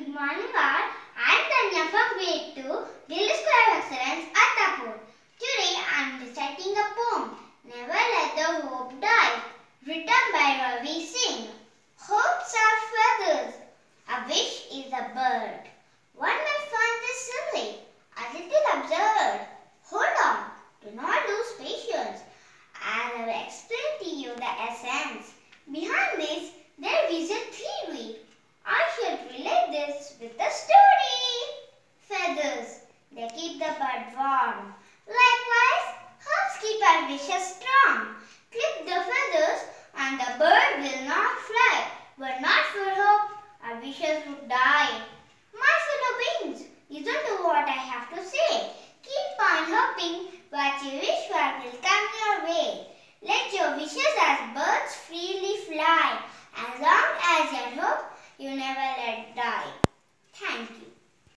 morning all. I am Tanya from grade 2, Delhi School of Excellence, Attapur. Today I am reciting a poem, Never Let the Hope Die, written by Ravi Singh. Hopes are feathers, a wish is a bird. One may find this silly, a little absurd. Hold on, do not lose patience, as I will explain to you the essence. Behind this, there is a theory. I shall relate this with a story. Feathers, they keep the bird warm. Likewise, herbs keep our wishes strong. Clip the feathers and the bird will not fly. But not for hope, our wishes would die. My fellow beings, listen to what I have to say. Keep on hoping what you wish for will come your way. Let your wishes as birds freely fly. As long as you hope, you never let die.